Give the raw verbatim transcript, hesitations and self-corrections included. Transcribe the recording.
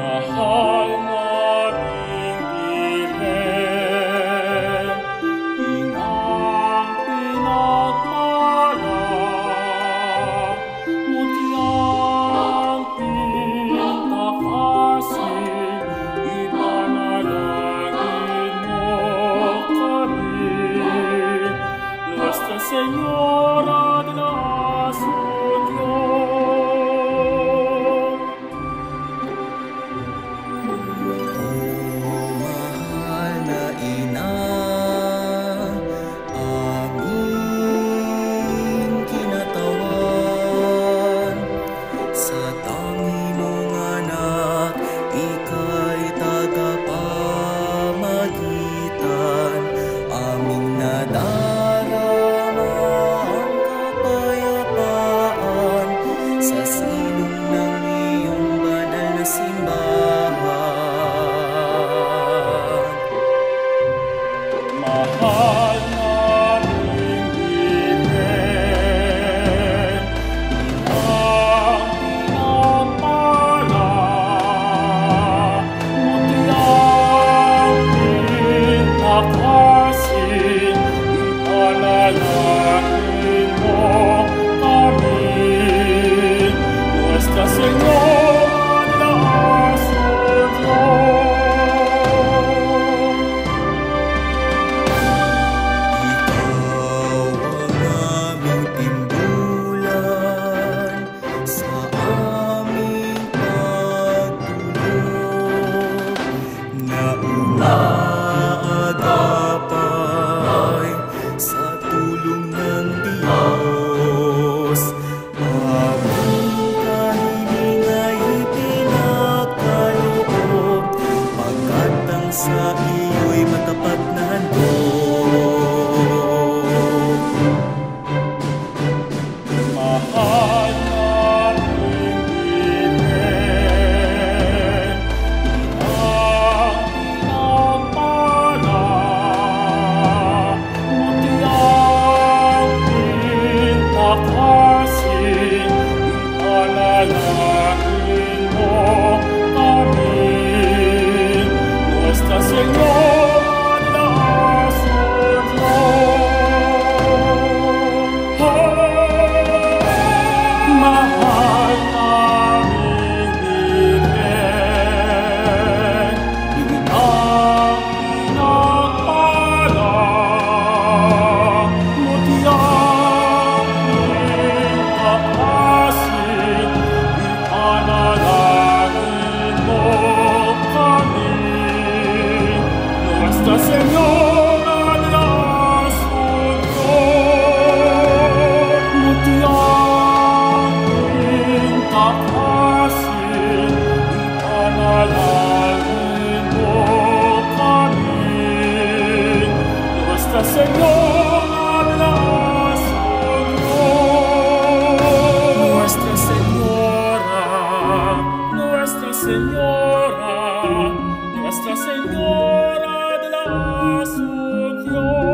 Mahal naming Birhen, inang pinagpala, mutiang pinakasing, ipanalangin mo kami. Nuestra Señora de la Asunción. Mahal naming Birhen, inang pinagpala, mutiang pinakasing, ipanalangin mo kami. Nuestra Señora de la Asunción. Naagapay sa tulong ng Diyos, aming kahiling ay ipinagkaloob, pagkat ang sa iyo'y matapat na handog. Mahal naming Birhen, inang pinagpala, mutiang pinakasing, ipanalangin mo kami. Nuestra Señora de la Asunción. Mahal naming Birhen, inang pinagpala, mutiang pinakasing, ipanalangin mo kami. Nuestra Señora de la Asunción. Mutiang pinakasing, ipanalangin mo kami. Nuestra Señora de la Asunción. Nuestra Señora, Nuestra Señora, Nuestra Señora de la Asunción.